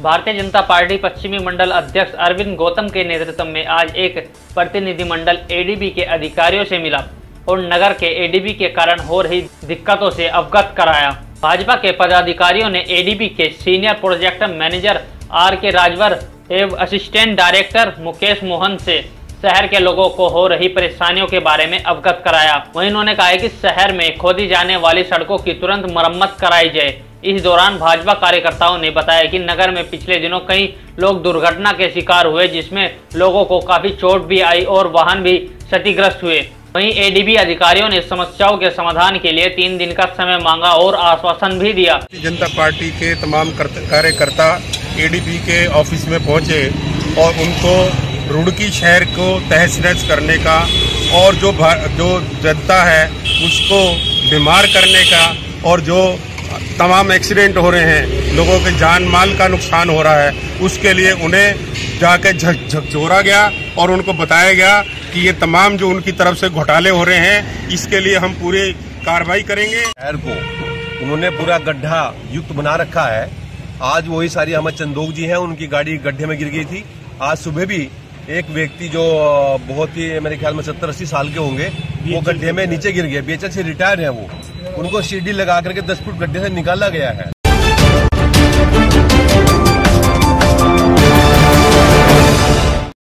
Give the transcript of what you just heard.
Bharatiya Janata party पश्चिमी मंडल अध्यक्ष अरविंद गौतम के नेतृत्व में आज एक प्रतिनिधिमंडल एडीबी के अधिकारियों से मिला और नगर के एडीबी के कारण हो रही दिक्कतों से अवगत कराया। भाजपा के पदाधिकारियों ने एडीबी के सीनियर प्रोजेक्ट मैनेजर आर के राजवर एवं असिस्टेंट डायरेक्टर मुकेश मोहन से शहर के लोगों को हो रही परेशानियों के बारे में अवगत कराया। वहीं उन्होंने कहा कि शहर में खोदी जाने वाली सड़कों की तुरंत मरम्मत कराई जाए। इस दौरान भाजपा कार्यकर्ताओं ने बताया कि नगर में पिछले दिनों कई लोग दुर्घटना के शिकार हुए, जिसमें लोगों को काफी चोट भी आई और वाहन भी क्षतिग्रस्त हुए। वहीं एडीबी अधिकारियों ने समस्याओं के समाधान के लिए 3 दिन का समय मांगा और आश्वासन भी दिया। जनता पार्टी के तमाम कार्यकर्ता एडीबी के ऑफिस में पहुंचे और उनको रुड़की शहर को तहस नहस करने का और जो जनता है उसको बीमार करने का और जो तमाम एक्सीडेंट हो रहे हैं, लोगों के जान माल का नुकसान हो रहा है, उसके लिए उन्हें जाके झकझोरा गया और उनको बताया गया कि ये तमाम जो उनकी तरफ से घोटाले हो रहे हैं, इसके लिए हम पूरी कार्रवाई करेंगे। शहर को उन्होंने पूरा गड्ढा युक्त बना रखा है। आज वही सारी अहमद चंदोक जी हैं, उनकी गाड़ी गड्ढे में गिर गई थी। आज सुबह भी एक व्यक्ति जो बहुत ही मेरे ख्याल में 70-80 साल के होंगे, वो गड्ढे में नीचे गिर गए। बीएचएल से रिटायर्ड है वो, उनको सीढ़ी लगा करके 10 फुट गड्ढे से निकाला गया है।